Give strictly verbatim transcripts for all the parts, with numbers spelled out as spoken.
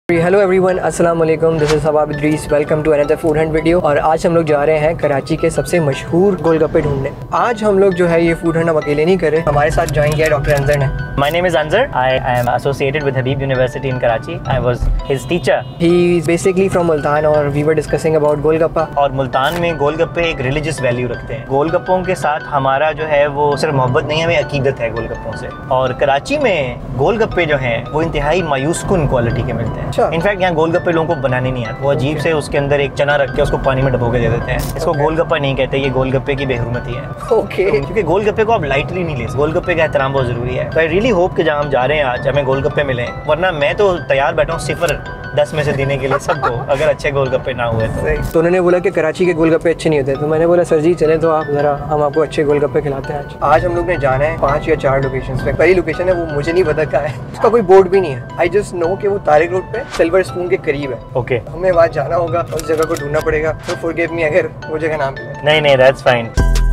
Hello everyone, अस्सलाम वालेकुम। This is Sabab Idrees. Welcome to another food hunt video. और आज हम लोग जा रहे हैं कराची के सबसे मशहूर गोलगप्पे ढूंढने। आज हम लोग जो है ये फूड हंट हम अकेले नहीं करे, हमारे साथ ज्वाइन किया डॉक्टर अंजर ने। My name is Anzar. I, I am associated with Habib University in Karachi. I was his teacher. He is basically from Multan और we were discussing about golgappa. और मुल्तान में गोलगप्पे एक रिलीजियस वैल्यू रखते हैं। गोलगप्पों के साथ हमारा जो है वो सिर्फ मोहब्बत नहीं है, हमें अकीदत है गोलगप्पों से। और कराची में गोलगप्पे जो हैं वो इंतहाई मायूसकुन क्वालिटी के मिलते हैं। अच्छा। इनफैक्ट यहाँ गोलगप्पे लोगों को बनाने नहीं आते। वो अजीब से उसके अंदर एक चना रख के उसको पानी में डबो के दे देते हैं। इसको Okay. गोलगप्पा नहीं कहते, ये गोलगप्पे की बेहुरमती है। ओके। क्योंकि गोलगप्पे को आप लाइटली नहीं ले सकते। गोलगप्पे का एहतराम बहुत जरूरी है। तो आई रियली होप कि जहाँ हम जा रहे हैं आज हमें गोलगप्पे मिले, वरना मैं तो तैयार बैठा हूँ सिफर दस में से देने के लिए सबको, अगर अच्छे गोलगप्पे ना हुए तो। तो उन्होंने बोला कि कराची के गोलगप्पे अच्छे नहीं होते, तो मैंने बोला सर जी चले तो आप जरा हम आपको अच्छे गोलगप्पे खिलाते हैं। आज आज हम लोग ने जाना है पांच या चार लोकेशंस पे। पहली लोकेशन है वो मुझे नहीं पता क्या है, उसका कोई बोर्ड भी नहीं है। आई जस्ट नो कि वो तारिक रोड पे सिल्वर स्पून के करीब है। ओके, हमें वहाँ जाना होगा, उस जगह को ढूंढना पड़ेगा। तो फॉरगिव मी अगर वो जगह नाम नहीं नहीं, that's fine.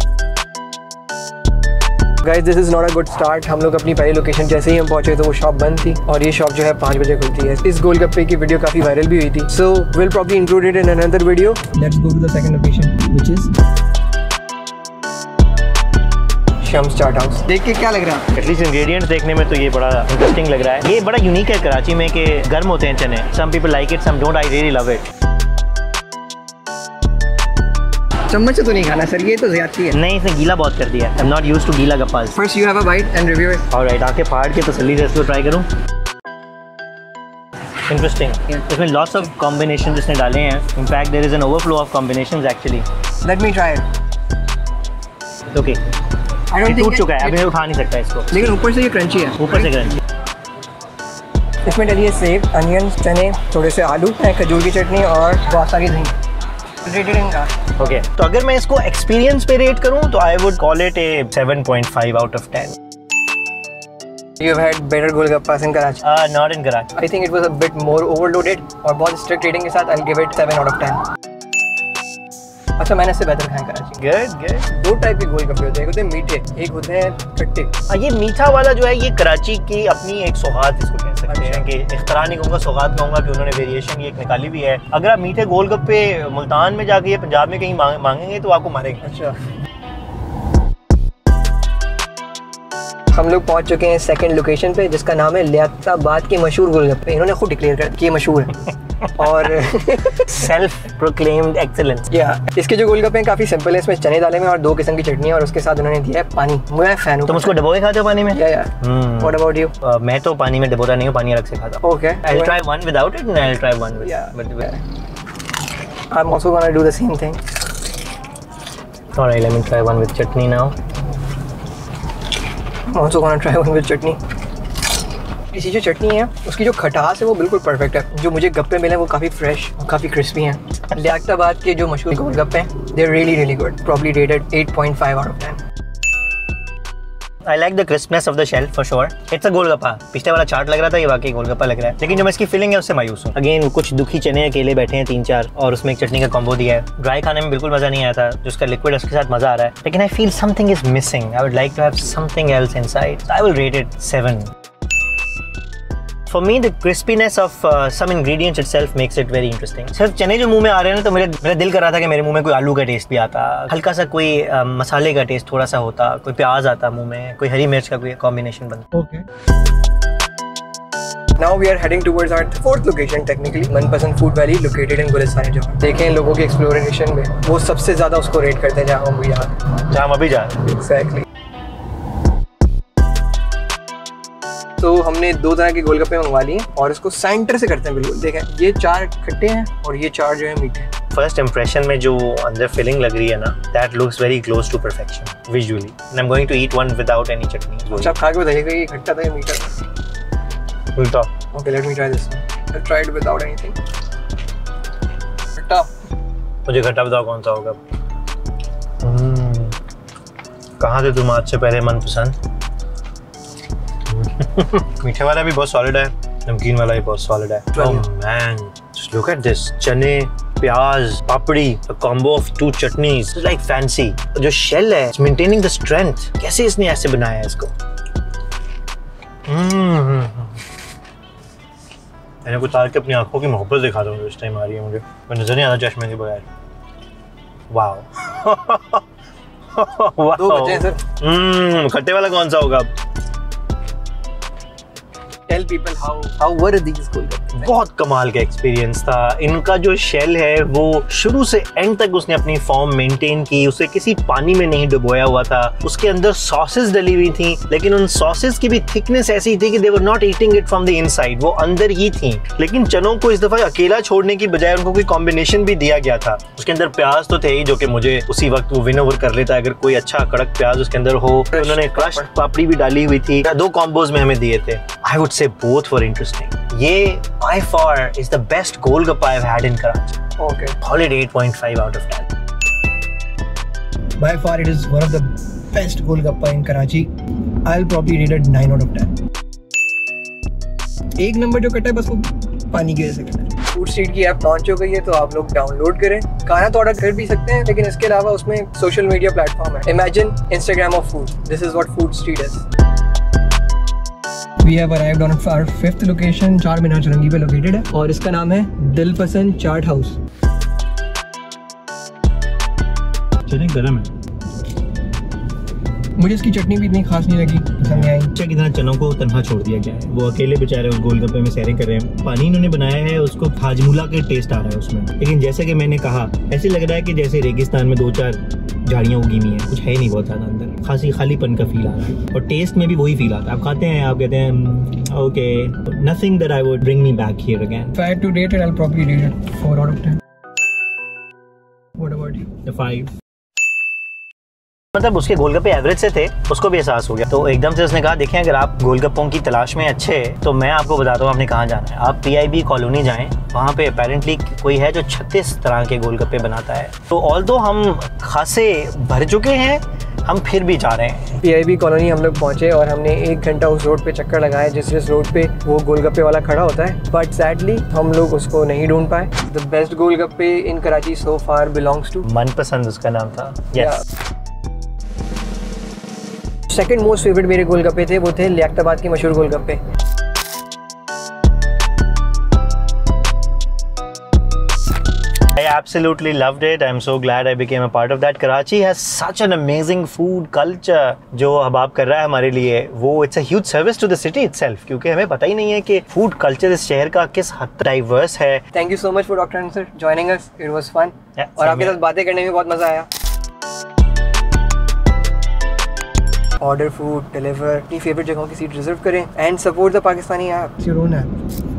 Guys, this is not a good start. हम लोग अपनी पहली लोकेशन जैसे ही हम पहुंचे तो वो शॉप बंद थी और ये शॉप जो है पाँच बजे खुलती है। इस गोलगप्पे की वीडियो काफी वायरल भी हुई थी, so will probably include it in another video. Let's go to the second location which is Shams Chaat House. देख के क्या लग रहा है? एटलीस्ट इंग्रेडिएंट्स देखने में तो ये बड़ा इंटरेस्टिंग लग रहा है। ये बड़ा यूनिक है कराची में कि गर्म होते हैं चने। Some people like it, some don't. I really love it. चम्मच से तो नहीं खाना सर, ये तो ज्यादती है। नहीं, इसने गीला बहुत कर दिया। I am not used to गीला गप्पास। First you have a bite and review it. Alright, आके फाड़ के तसल्ली से इसको ट्राई करूं। इंटरेस्टिंग। इसमें लॉट्स ऑफ कॉम्बिनेशन इसने डाले हैं। In fact there is an overflow of combinations actually. Let me try it. Okay, I don't think टूट चुका है, अभी मैं उठा नहीं सकता इसको। लेकिन ऊपर से ये क्रंची है। ऊपर से क्रंची। इसमें डली है सेब, अनियन, चने, थोड़े से आलू, खजूर की चटनी और बहुत सारी दही। Okay okay. तो अगर मैं इसको एक्सपीरियंस पे रेट करूं तो I would call it a seven point five out of ten. You've had better golgappas in Karachi? Uh, not in Karachi. I think it was a bit more overloaded और बहुत strict rating के साथ I'll give it seven out of ten. अच्छा, मैंने इससे बेहतर खाए Karachi. Good, good. दो टाइप के गोलगप्पे होते हैं, एक होते हैं मीठे, एक होते हैं खट्टे। ये मीठा वाला जो है ये कराची की अपनी एक सौगात इसको कह सकते हैं कि इख्तरा नहीं कहूँगा, सौगात कहूँगा कि उन्होंने वेरिएशन ये एक निकाली भी है। अगर आप मीठे गोलगप्पे मुल्तान में जाके या पंजाब में कहीं मांग, मांगेंगे तो आपको मारेंगे। अच्छा, हम लोग पहुंच चुके हैं सेकंड लोकेशन पे जिसका नाम है लियाकताबाद के मशहूर गोलगप्पे। इन्होंने खुद डिक्लेयर कर कि ये मशहूर है और सेल्फ प्रोक्लेम्ड एक्सीलेंस। या इसके जो गोलगप्पे हैं काफी सिंपल है। इसमें चने डाले में और दो किस्म की चटनी है और उसके साथ उन्होंने दिया है पानी। मैं फैन हूं। तुम उसको डबोए खाते हो पानी में? या या व्हाट अबाउट यू? मैं तो पानी में डबोता नहीं हूं, पानी अलग से खाता हूं। Okay, I will try one without it and I will try one with but I am also gonna do the same thing. Alright, let me try one with chutney now. also gonna try one with chutney. इसी जो चटनी है उसकी जो खटास है वो बिल्कुल perfect है। जो मुझे गप्पे मिले वो काफ़ी फ्रेश और काफ़ी क्रिस्पी हैं। लियाकताबाद के जो मशहूर गोलगप्पे हैं they are really really good. Probably rated at point five out of ten. I like the crispness of the shell for sure. It's a golgappa. पिछले वाला चाट लग रहा था, ये वाकई गोलगप्पा लग रहा है। लेकिन जो मैं इसकी फीलिंग है उससे मायूस हूँ। अगेन कुछ दुखी चने अकेले बैठे हैं तीन चार और उसमें एक चटनी का कॉम्बो दिया है। ड्राई खाने में बिल्कुल मजा नहीं आया था, जो उसका लिक्विड उसके साथ मजा आ रहा है। लेकिन I feel something is missing. I would like to have something else inside. I will rate it seven. For me, the crispiness of uh, some ingredients itself makes it very interesting. सिर्फ चने जो मुंह में आ रहे हैं ना तो मेरे मेरा दिल कर रहा था कि मेरे मुंह में कोई आलू का टेस्ट भी आता, हल्का सा कोई uh, मसाले का टेस्ट थोड़ा सा होता, कोई प्याज आता मुंह में, कोई हरी मिर्च का कोई कॉम्बिनेशन बनता। Okay, now we are heading towards our fourth location technically, Manpasand food valley located in Gulistan Jauhar. देखें लोगों के एक्सप्लोरेशन में वो सबसे ज्यादा उसको रेट करते हैं जहाँ हम भी जा रहे हैं, जहाँ हम अभी जा रहे हैं। एग्जैक्टली। तो हमने दो तरह के गोलगप्पे मंगवा लिए और इसको सेंटर से करते हैं बिल्कुल। देखें ये चार खट्टे हैं और ये चार जो है मीठे। फर्स्ट इंप्रेशन में जो अंदर फीलिंग लग रही है ना, that looks very close to perfection visually. And I am going to eat one without any chutney. अच्छा, आप खा के बताइएगा ये खट्टा था या मीठा था? उल्टा। Okay, let me try this. I tried without anything. खट्टा। मुझे खट्टा बताओ कौन सा होगा। कहाँ थे तुम आज से पहले मनपसंद? मीठे वाला भी बहुत सॉलिड है, नमकीन वाला भी बहुत सॉलिड है। Oh man, just look at this. चने, प्याज, पापड़ी, a combo of two chutneys. It's like fancy. जो shell है, it's maintaining the strength. कैसे इसने ऐसे बनाया है इसको? Mm-hmm. मैंने कुछ तार के अपनी आंखों की मोहब्बत दिखा दूँ इस टाइम आ रही है मुझे, मैं नजर नहीं आता चश्मे के बगैर। वाओ दो बचे हैं सर। हम्म खट्टे वाला कौन सा होगा? Tell people how how were these गोलगप्पे? बहुत कमाल का एक्सपीरियंस था। इनका जो शेल है वो शुरू से एंड तक उसने अपनी फॉर्म मेंटेन की, उसे किसी पानी में नहीं डुबोया हुआ था। उसके अंदर सॉसेस डली हुई थी, लेकिन उन सॉसेस की भी थिकनेस ऐसी थी कि they were not eating it from the inside, वो अंदर ही थी। लेकिन चनों को इस दफा अकेला छोड़ने की बजाय उनको कोई कॉम्बिनेशन भी दिया गया था। उसके अंदर प्याज तो थे ही, जो कि मुझे उसी वक्त वो विन ओवर कर लेता है अगर कोई अच्छा कड़क प्याज उसके अंदर हो। उन्होंने क्रश्ड पापड़ी भी डाली हुई थी। दो कॉम्बोज में हमें दिए थे। I would say both were interesting. ये by far is the best golgappa I've had in Karachi. Okay. Solid eight point five out of ten. By far it is one of the best golgappa in Karachi. I'll probably rate it nine out of ten. एक नंबर जो कटा है बस वो पानी की वजह से कटा है। फूड स्ट्रीट की ऐप लॉन्च हो गई है तो आप लोग डाउनलोड करें। खाना तो ऑर्डर कर भी सकते हैं, लेकिन इसके अलावा उसमें सोशल मीडिया प्लेटफॉर्म है। Imagine Instagram of food. This is what food street is. We have arrived on our fifth location, चार मीनार चौरंगी पे लोकेटेड है और इसका नाम है दिल पसंद चाट हाउस। चटनी गरम है, मुझे इसकी चटनी भी इतनी खास नहीं लगी, पसंद नहीं आई। अच्छा कितना चनों को तन्हा छोड़ दिया गया है, वो अकेले बेचारे उस गोलगप्पे में सैरें कर रहे हैं। पानी इन्होंने बनाया है, उसको हाजमूला के टेस्ट आ रहा है उसमें, लेकिन जैसे कि मैंने कहा ऐसे लग रहा है कि जैसे रेगिस्तान में दो चार झाड़ियाँ उगी हुई हैं, कुछ है नहीं बहुत ज़्यादा अंदर, खासी खालीपन का फील आ रहा है और टेस्ट में भी वही फील आता है। आप खाते हैं, आप कहते हैं okay, nothing that I would bring me back here again. If I had to rate it, I'll probably rate it four out of ten. What about you? The five. मतलब उसके गोलगप्पे एवरेज से थे, उसको भी एहसास हो गया, तो एकदम से उसने कहा देखें अगर आप गोलगप्पों की तलाश में अच्छे तो मैं आपको बताता हूँ आपने कहाँ जाना है। आप पी आई बी कॉलोनी जाएं, वहाँ पे अपेरेंटली कोई है जो छत्तीस तरह के गोलगप्पे बनाता है। तो ऑल्दो हम खासे भर चुके हैं, हम फिर भी जा रहे हैं। पी आई बी कॉलोनी हम लोग पहुँचे और हमने एक घंटा उस रोड पे चक्कर लगाया जिस जिस रोड पे वो गोलगप्पे वाला खड़ा होता है, बट सैडली हम लोग उसको नहीं ढूंढ पाए। The best golgappe in Karachi so far belongs to, Manpasand उसका नाम था। यस। सेकंड मोस्ट फेवरेट मेरे गोलगप्पे थे, वो थे लियाकताबाद के मशहूर गोलगप्पे। I absolutely loved it. I'm so glad I became a part of that. Karachi has such an amazing food culture. जो हबाब कर रहा है हमारे लिए, वो it's a huge service to the city itself. क्योंकि हमें पता ही नहीं है कि food culture इस शहर का किस हद तक diverse है। Thank you so much for Doctor Ansar joining us. It was fun. Yeah, और आपके साथ बातें करने में बहुत मजा आया। ऑर्डर फूड, डिलीवर, अपनी फेवरेट जगहों की सीट रिजर्व करें and support the Pakistani app. It's your own app.